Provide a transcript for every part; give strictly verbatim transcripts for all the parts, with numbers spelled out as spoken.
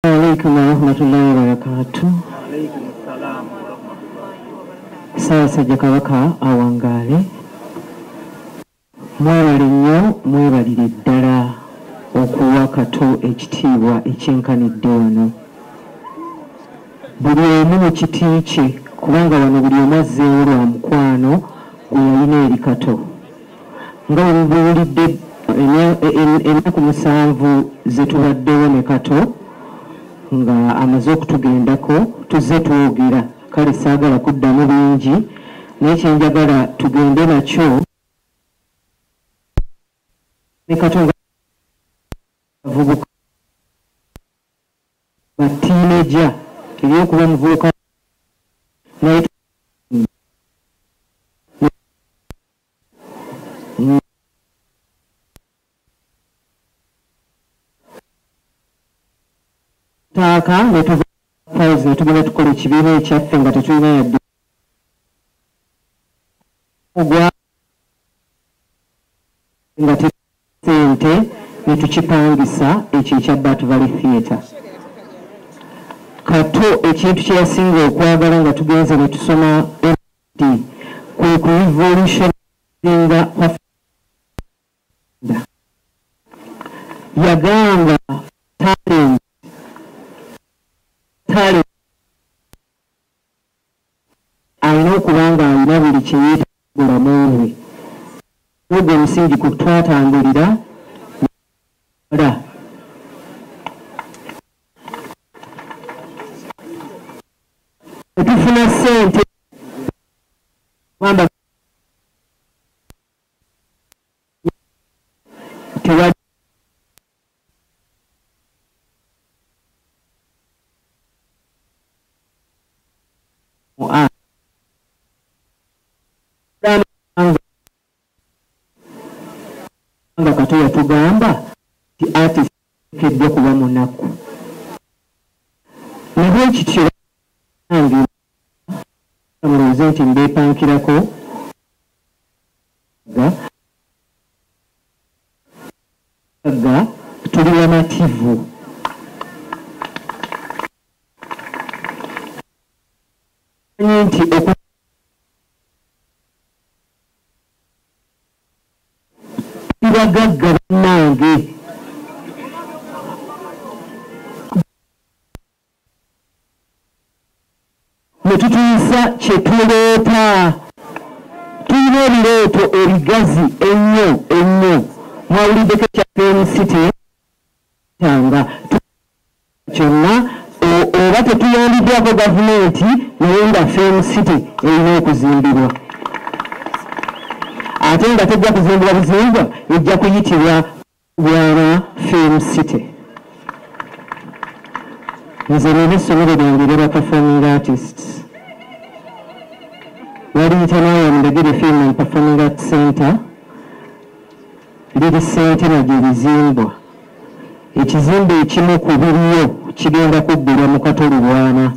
Alaikum warahmatullahi wabarakatuh. Alaikum assalam warahmatullahi. Ssaabasajja Kabaka awangaale. Mwebale nnyo mwebalire ddala okuwa Kato ekitiibwa ekyenkanidde wano. Buli omu mu kiti kye kubanga wano buli omu azzeewo lwa mukwano gwe yalina eri Kato. Nga bwe mubuulidde ennaku musanvu ze tubaddewo ne Kato nga amaze okutugendako tuzze twogera kale saagala kuddamu bingi naye kyenjagala tugende nakyo ne Kato nga avubuka batiineja ebyokuba muvubuka naye taaka ne tuva pauze ne tugenda tukola ekibiina ekyaffe nga tetulina yadde ogwa nga sente ne tukipangisa ekyo ekya Bat Valley Theatre. Kato ekintu kye yasinga okwagala nga tugenze ne tusoma M D kwe ku revolutioninga yagamba talent talent alina okuba nga alina buli kyeyeeta bulamu bwe ogwo omusingi ku twatambulira la tufuna ssente wamba tewa nga Kato yatugamba ti artist kedde kuba munaku nabwe ekityo nange mulowooze nti mbeepankirako ga tuli bamativu nti bagagga bannange ne tutuusa kye tuleeta tulina ebirooto ebigazi ennyo ennyo mwawuliddeko ekya Film City tanga kyonna oba tetuyambiddwako gavumenti naye nga Film City erina okuzimbirwa ate nga tejja kuzimbibwa buzimbwa ejja kuyitibwa Bwana Film City. Nze nina essomero lyange ly'aba performing artists waliyita nawe Mundagire Film and Performing Arts Center liri Centenary gye lizimbwa. Ekizimbe ekimu ku biriyo kigenda kubbulwa mu Kato Lubwana.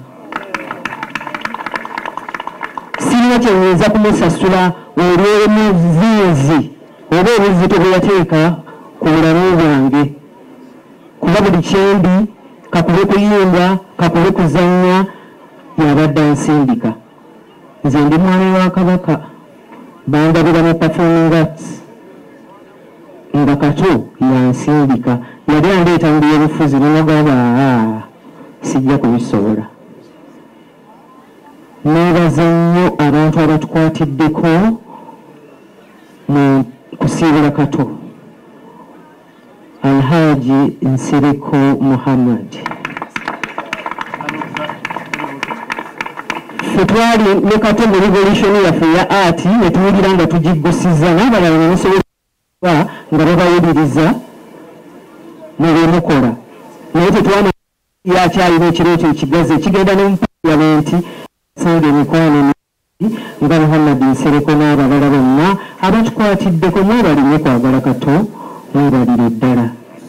Sirina kyenyinza kumusasula olw'omuzinzi oba obuzito bwe yateeka ku bulamu bwange kuba buli kyendi kakube kuyimba kakube kuzannya yabadde ansindika. Nze ndi mwami wa Kabaka bandabira mu performing arts nga Kato yansindika yali andeeta mu byobufuzi nemugamba sijja kubisobola. Neebaza nnyo abantu abatukwatiddeko mu kusiibula Kato. Alhaji Nsereko Muhammad. Ffe twali ne Kato mu revolution yaffe ya art ne tuwulira nga tugiggusiza n'abalala ne musobola nga babawuliriza ne beemukola naye tetwana yakyalina ekirooto ekigazi ekigenda ne mu paliamenti sanga emikwano nga Muhammad Nsereko n'abalala bonna abatukwatiddeko mwebalime kwagala Kato mwebalire ddala.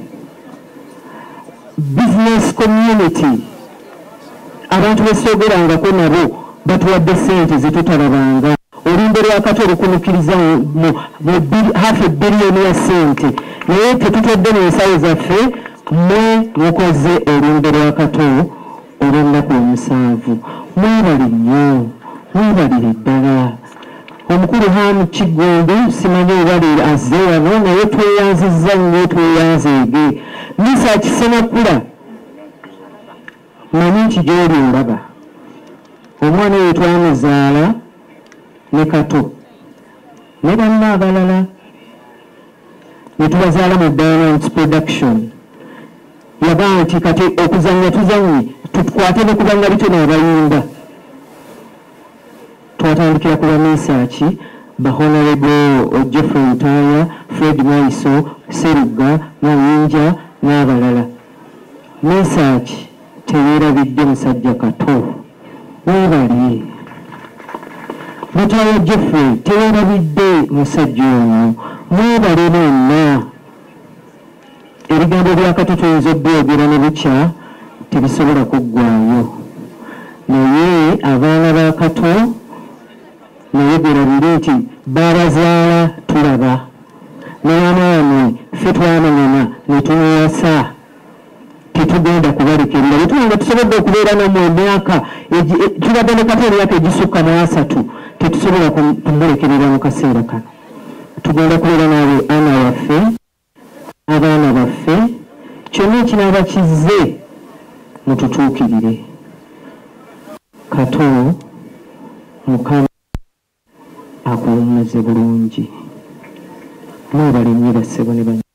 Business community abantu besoogerangako nabo batuwadde ssente zetutalabanga olumbe lwa Kato lukunukiriza mu half a billion ya ssente naye tetutodde mu nsawo zaffe mwe mukoze olumbe lwa Kato olw'ennaku omusanvu mwebale nnyo mwebalire ddala omukulu Hamu Kiggundu simanyi oba azze wano naye tweyanzizza nnyo tweyanzeege Misa Kisenakula manyi nti gy'oli olaba omwana oyo twamuzaala ne Kato ne banna abalala ne tubazaala mu Diamonds Production yagamba nti kati okuzannya tuzannye tukwate ne kubanga bitono abayimba twatandikira ku bamisaaki ba Honorable Jeffrey Ntaya, Fred Maiso, Seruga, Mayinja n'abalala. Misaaki teyeerabidde musajja Kato weebale. Mutaya Jeffrey teyeerabidde musajja ono mwebale bonna. Ebigambo bya Kato tuyinza obyogera ne bukya tebisobola kuggwaayo naye abaana ba Kato naye berabire nti babazaala tulaba n'amaanyi ffe twamanyana ne tumwasa tetugenda kubalekerera bwe tubanga tusobodde okubeera namu emyaka tulabde ne Kato emyaka egisukka mu asatu tetusobola kumulekerera mu kaseera kano tugenda kubeera naabe ana waffe abaana baffe kyonna ekinaaba kizze mututuukirire. Kato Mukama akuwummuze bulungi mwebale nnyo bassebo ne